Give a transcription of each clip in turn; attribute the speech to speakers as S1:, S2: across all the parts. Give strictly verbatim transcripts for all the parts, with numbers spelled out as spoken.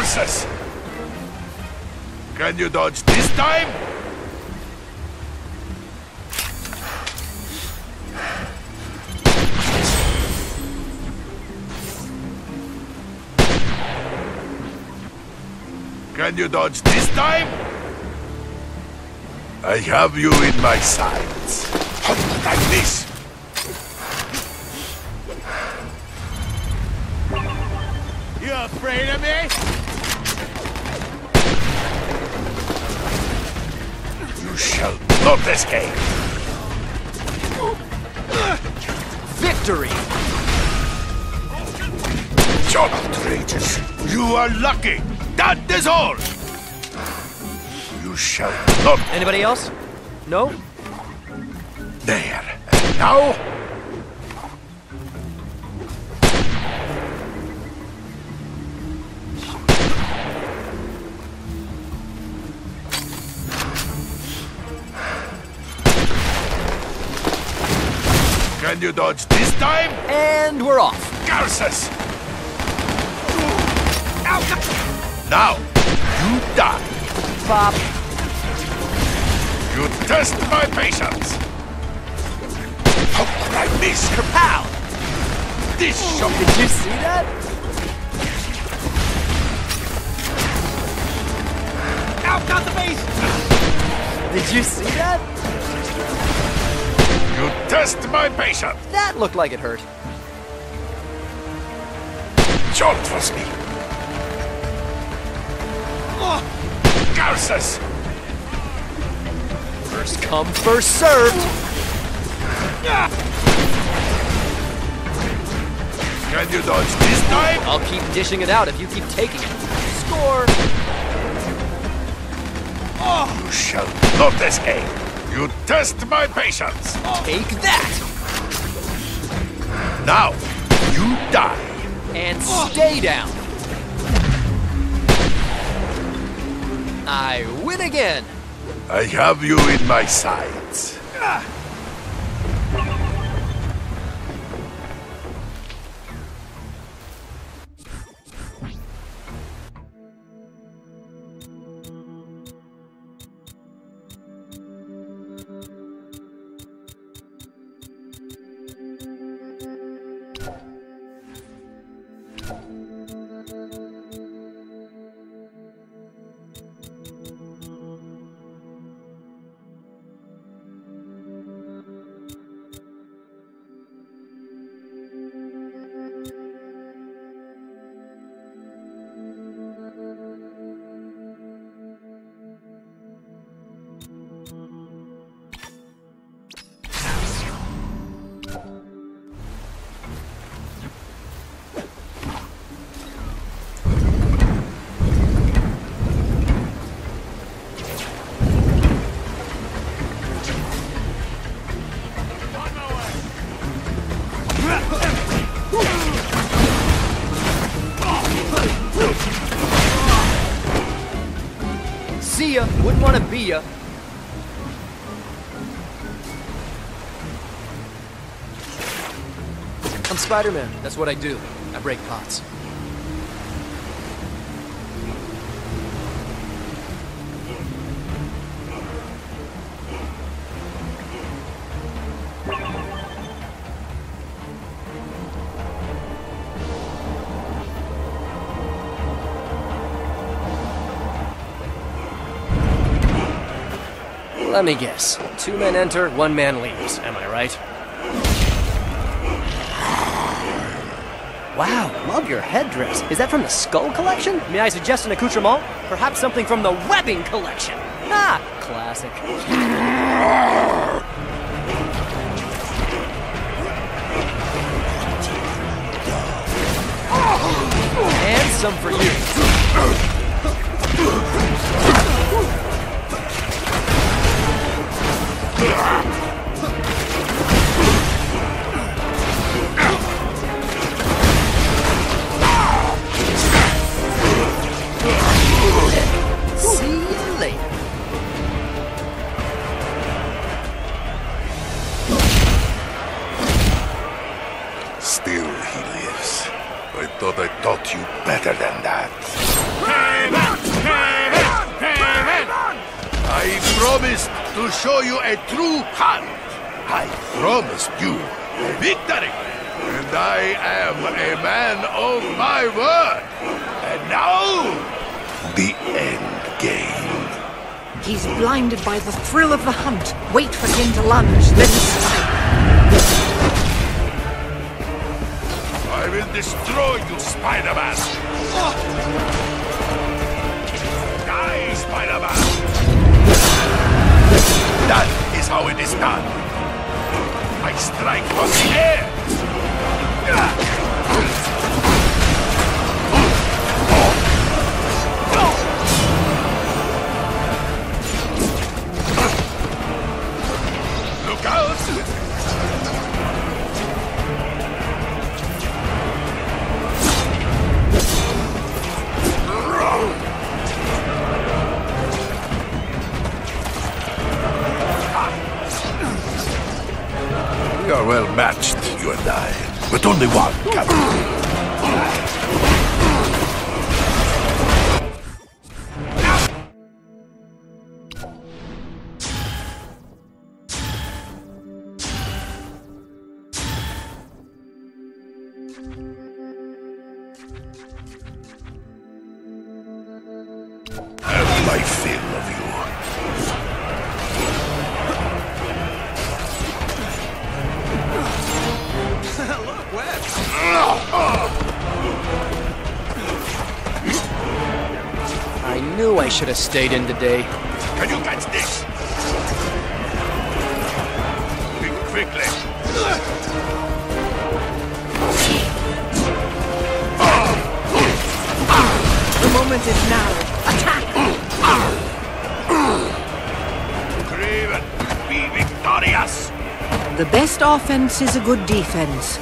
S1: Curses! Can you dodge this time? Can you dodge this time? I have you in my sights. Like this.
S2: You afraid of me?
S1: You shall not escape.
S3: Victory!
S1: You're outrageous. You are lucky. That is all. You shall not.
S3: Anybody else? No?
S1: There. And now? Can you dodge this time?
S3: And we're off.
S1: Curses! Now, you die.
S3: Pop.
S1: You test my patience. How could I miss?
S3: Kapow!
S1: This shall be.
S3: Did you see that?
S2: Out, got the base!
S3: Did you see that?
S1: You test my patience.
S3: That looked like it hurt.
S1: Don't trust me. Oh, curses!
S3: First come, first served.
S1: Can you dodge this time?
S3: I'll keep dishing it out if you keep taking it. Score!
S1: Oh, you shall not escape. You test my patience.
S3: Take that!
S1: Now, you die.
S3: And stay down. I win again.
S1: I have you in my sights.
S3: See ya. Wouldn't want to be ya. I'm Spider-Man. That's what I do. I break pots. Let me guess. Two men enter, one man leaves. Am I right? Wow, love your headdress. Is that from the Skull Collection? May I suggest an accoutrement? Perhaps something from the Webbing Collection. Ah, classic. And some for you. See you later.
S1: Still he lives. I thought I taught you better than that.
S2: Kraven! Kraven! Kraven!
S1: I promised to show you a true hunt. I promised you victory. And I am a man of my word. And now, the end game.
S4: He's blinded by the thrill of the hunt. Wait for him to lunge, then strike.
S1: I will destroy you, Spider-Man! Die, Spider-Man! That is how it is done. I strike from the air! Look out! We are well matched, you and I, but only one captain. Have my fill of you.
S2: Look, Web!
S3: I knew I should have stayed in today.
S1: Can you catch this? Think quickly.
S4: The moment is now. Attack!
S1: Kraven, be victorious!
S4: The best offense is a good defense.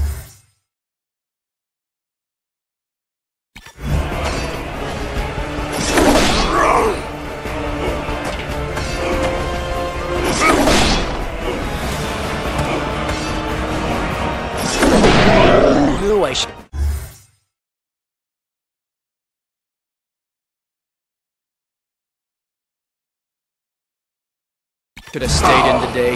S3: I knew I should. Should have stayed in today.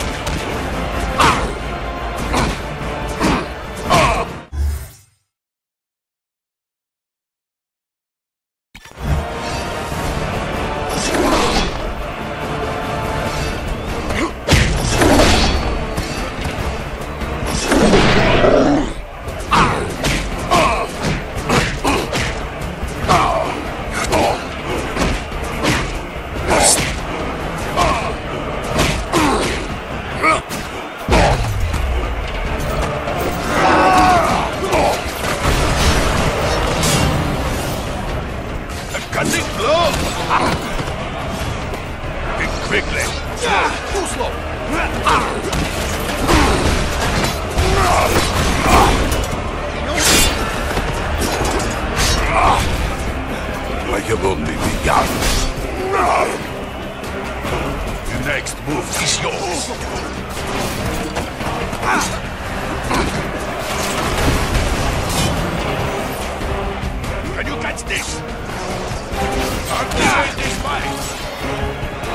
S1: Cutting blow! Think quickly. Too slow. I have only begun. The next move is yours. Can you catch this? Activate this fight!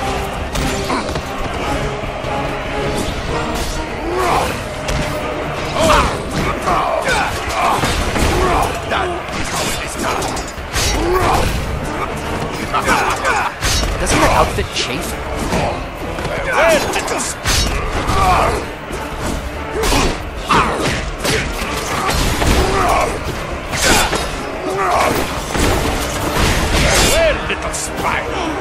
S1: That is how it is done!
S3: Doesn't that outfit chafe?
S1: Well, little s- Well, little spy!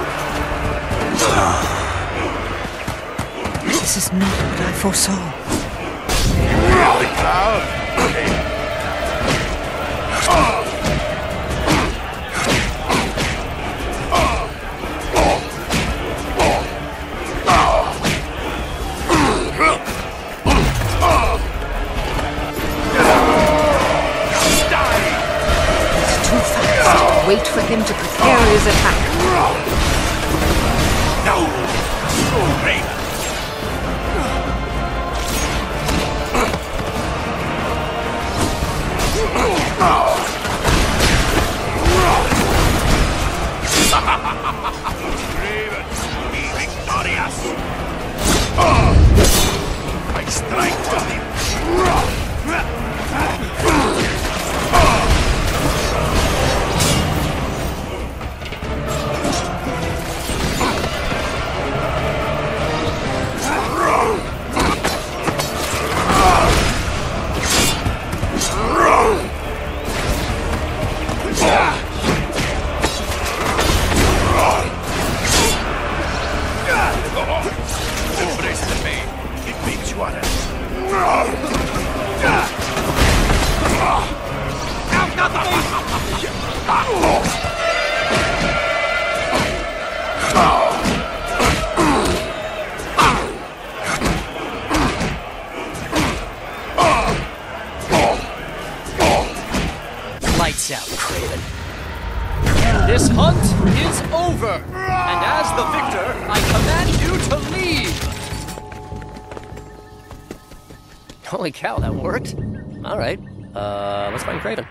S4: This is not what I foresaw.
S1: The cloud!
S4: Wait for him to prepare his attack.
S1: No! Raven!
S3: Lights out, Kraven. This hunt is over, and as the victor, I command you to leave! Holy cow, that worked. Alright, uh, let's find Kraven.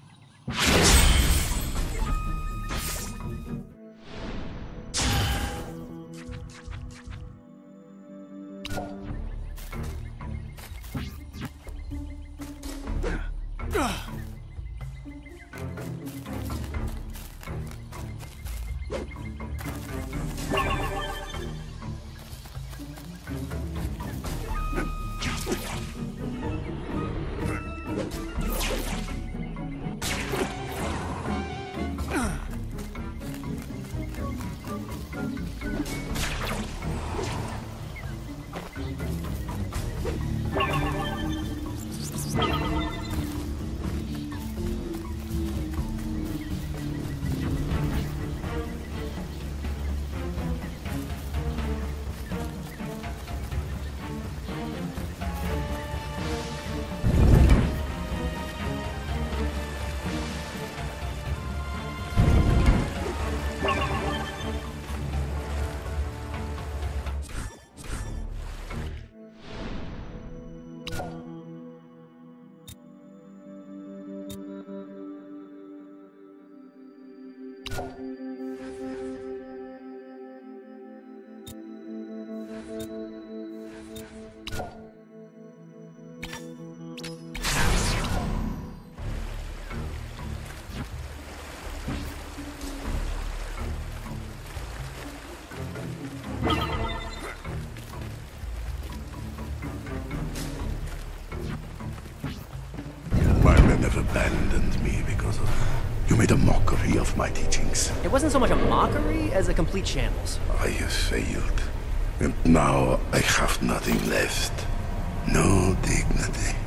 S1: My men have abandoned me because of... You made a mockery of my teachings.
S3: It wasn't so much a mockery as a complete shambles.
S1: I have failed. And now I have nothing left. No dignity.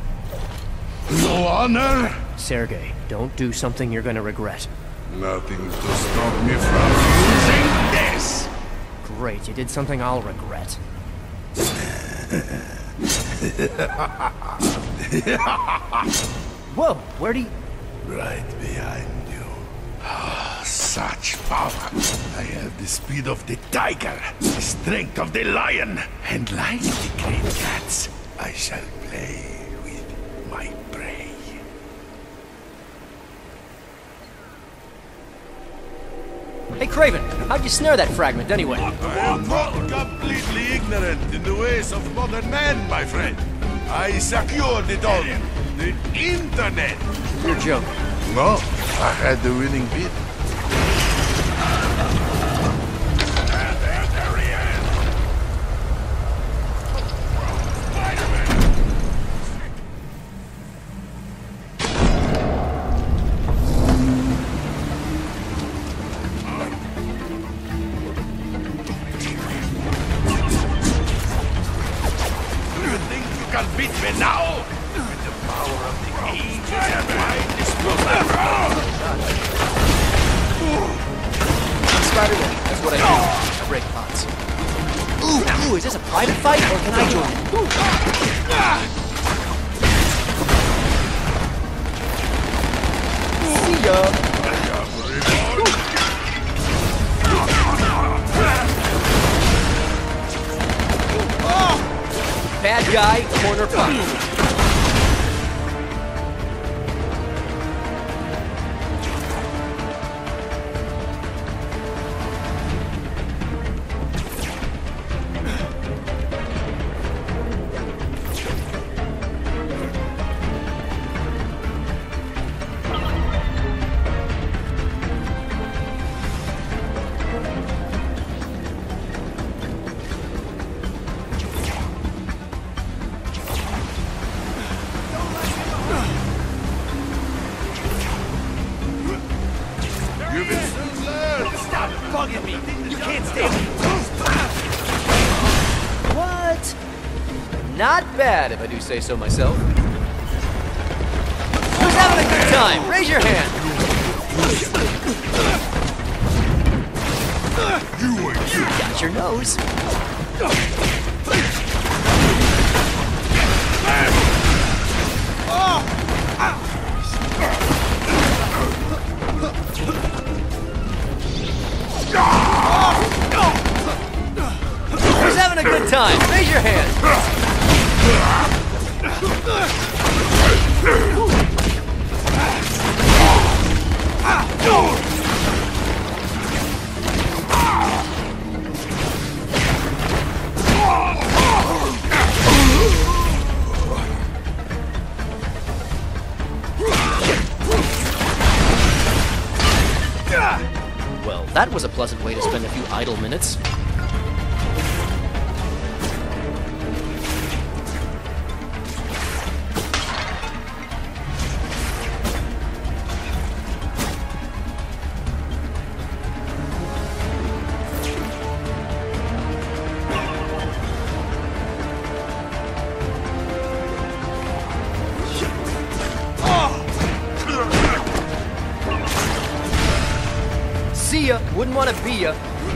S1: No honor.
S3: Sergei, don't do something you're gonna regret.
S1: Nothing to stop me from using this.
S3: Great, you did something I'll regret. Whoa, where do you...
S1: Right behind you. Ah, such power. I have the speed of the tiger, the strength of the lion, and like the great cats, I shall play with my prey.
S3: Hey, Kraven, how'd you snare that fragment anyway?
S1: I am not completely ignorant in the ways of modern man, my friend. I secured it all. The internet.
S3: You're joking.
S1: No, I had the winning bid. There, there he is! Spider-Man! Do you think you can beat me now? With the power of the ages and wide disposal.
S3: Spider-Man, that's what I do. I break pots. Ooh, ooh, is this a private fight, or can I join? Ooh. See ya! Bad guy, corner fight.
S2: Bugging me. You can't stay.
S3: What? Not bad, if I do say so myself. Who's having a good time? Raise your hand.
S1: You and you.
S3: Got your nose. Who's having a good time? Raise your hand. Well, that was a pleasant way to spend a few idle minutes. See ya, wouldn't want to be ya.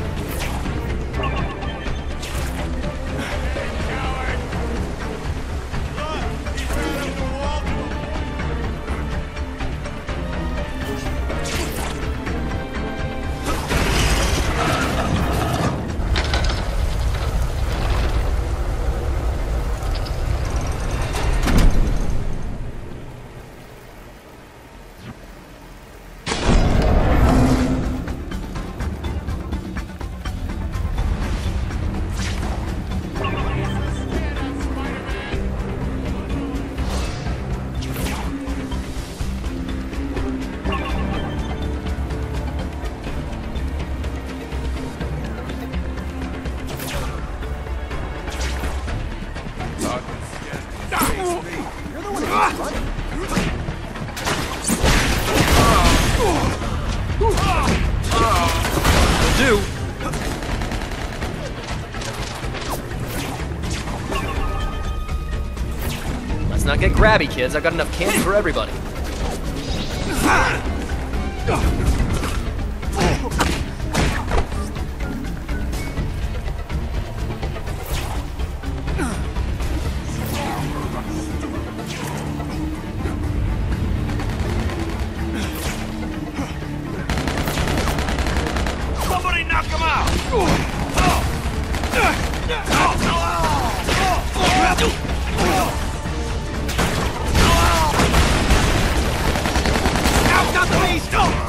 S3: Do. Let's not get grabby, kids. I've got enough candy for everybody.
S2: Somebody knock him out! Out, got the beast!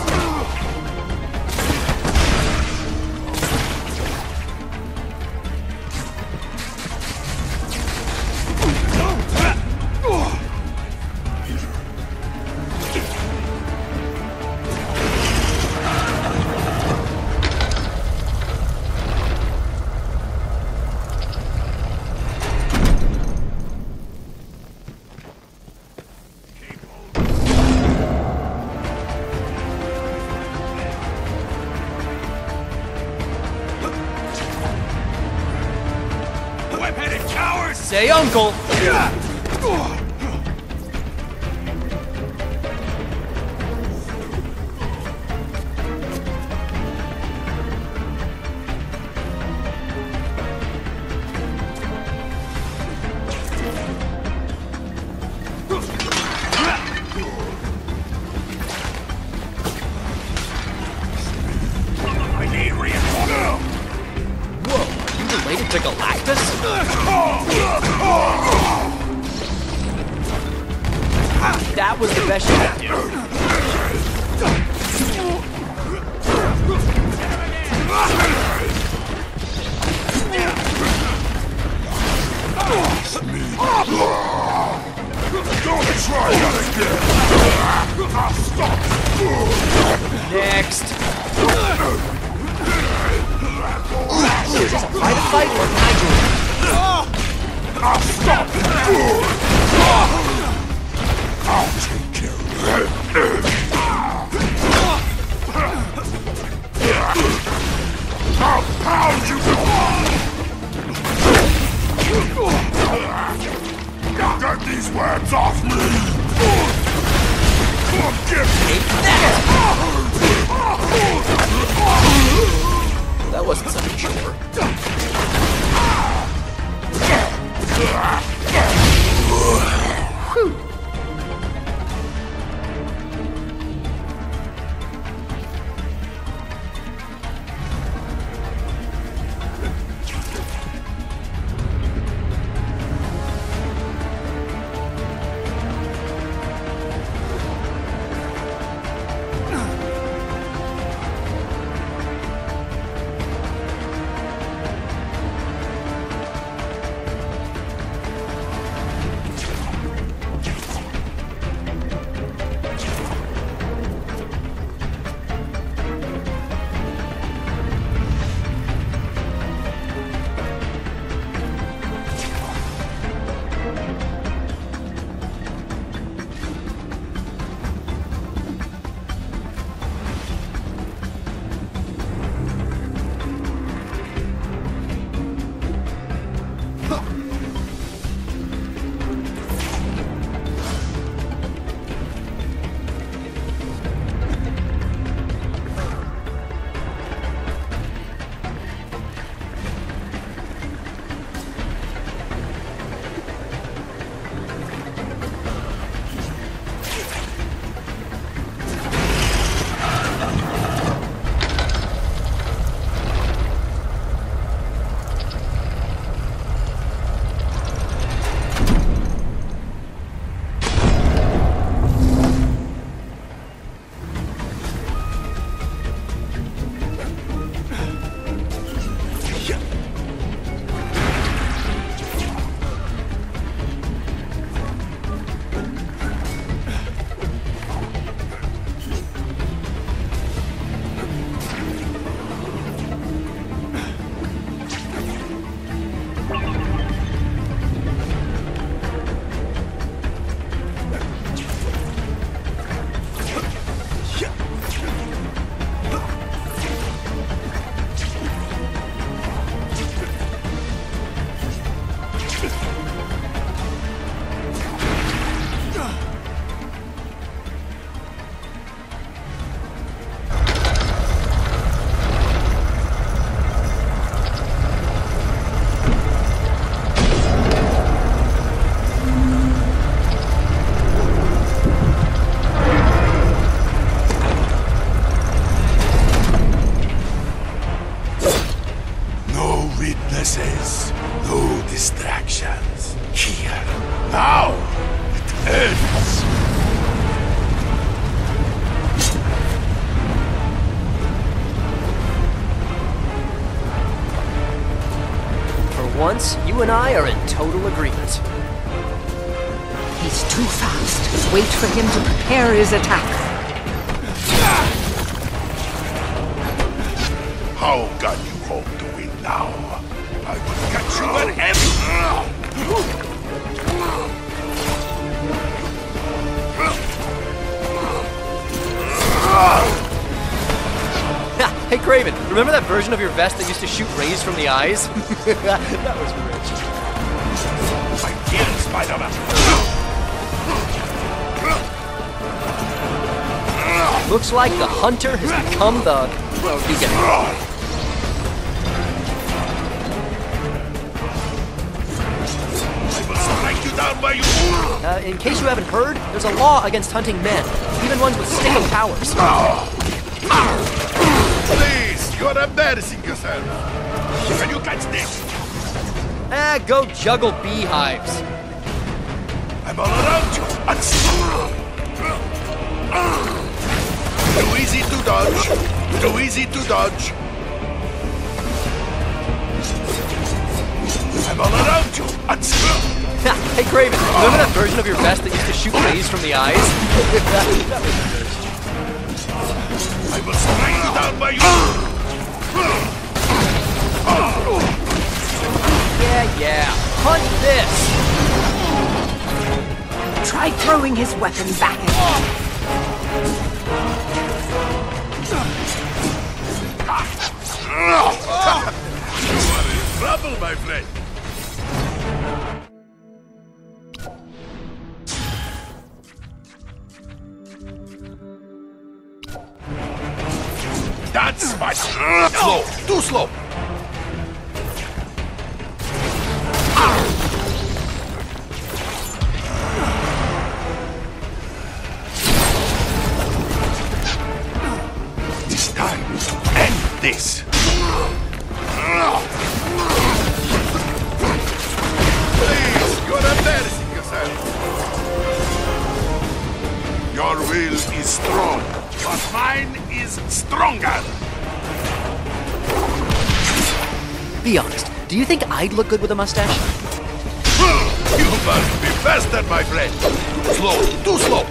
S2: Web-headed cowards!
S3: Say uncle!
S2: I need reinforcements!
S3: Whoa, are you related to Galactus? That was the best you could do.
S1: Don't try that again! I'll stop!
S3: Next. Is this a private fight or can I do it?
S1: I'll stop! I'll take care of it! I'll pound you! Get these words off me! Forgive me!
S3: Take that! That wasn't such a chore. Whew. Once, you and I are in total agreement.
S4: He's too fast. Wait for him to prepare his attack.
S1: How can you hope to win now? I will catch you at every...
S3: Hey Kraven, remember that version of your vest that used to shoot rays from the eyes? That was rich.
S1: I kill Spider-Man!
S3: Looks like the hunter has become the... well, you get it.
S1: I will strike you down where you...
S3: Uh, in case you haven't heard, there's a law against hunting men, even ones with sticking powers.
S1: Please, you're embarrassing yourself. Can you catch this?
S3: Ah, go juggle beehives.
S1: I'm all around you. Too easy to dodge. Too easy to dodge. I'm all around you.
S3: Hey Kraven, remember that version of your vest that used to shoot rays from the eyes? That was rich.
S1: I will strike you down by you.
S3: Yeah, yeah. Hunt this.
S4: Try throwing his weapon back at him.
S1: You are in trouble, my friend. That's spicy. Slow, too slow. It's time to end this. Please, you're embarrassing yourself. Your will is strong, but mine is stronger.
S3: Be honest, do you think I'd look good with a mustache?
S1: You must be faster, my friend. Slow, too slow.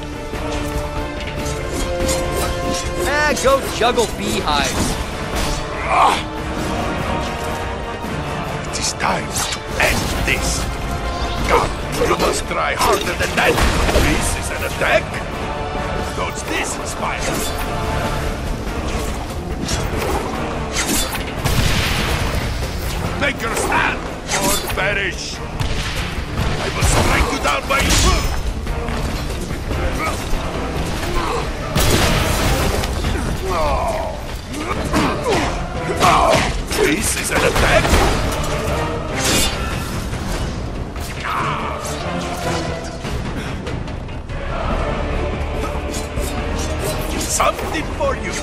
S3: Ah, go juggle beehives.
S1: It is time to end this. Come, you must try harder than that. This is an attack. Dodge this, spider. Make your stand, or perish. I will strike you down by your foot. This is an attack? Something for you.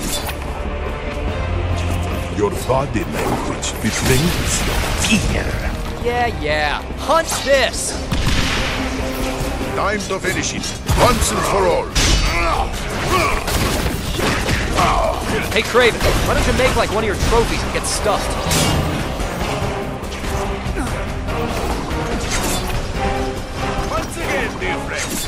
S1: Your body language betrays your fear.
S3: Yeah, yeah. Hunt this!
S1: Time to finish it, once and for all.
S3: Hey, Kraven, why don't you make like one of your trophies and get stuffed?
S1: Once again, dear friends.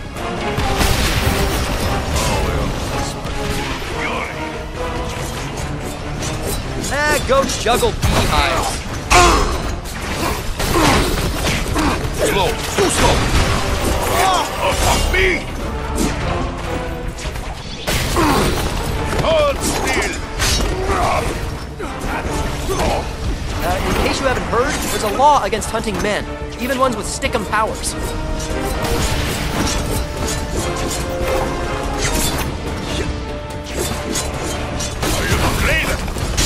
S3: Ah, go juggle beehives.
S1: Slow, too slow. Off of me. Hold still.
S3: Uh, in case you haven't heard, there's a law against hunting men, even ones with stick-em powers.
S1: Are you not Kraven?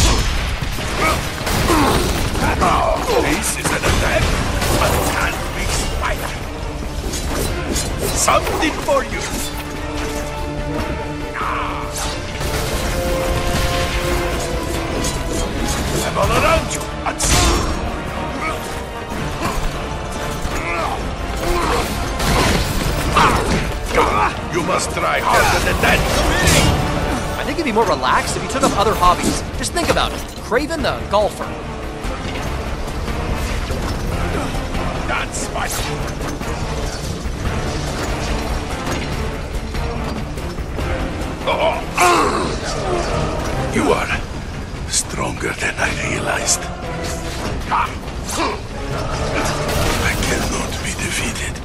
S1: This is an attack, but can't be spider. Something for you. I'm all around you. And you must try harder than that.
S3: I think you'd be more relaxed if you took up other hobbies. Just think about it. Kraven the golfer.
S1: That's spicy. Oh. You are stronger than I realized. I cannot be defeated.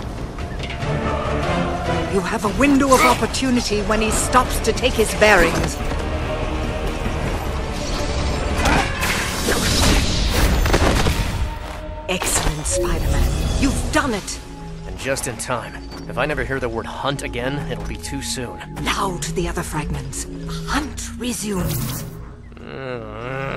S4: You have a window of opportunity when he stops to take his bearings. Excellent, Spider-Man. You've done it.
S3: And just in time. If I never hear the word hunt again, it'll be too soon.
S4: Now to the other fragments. The hunt resumes.
S3: Uh...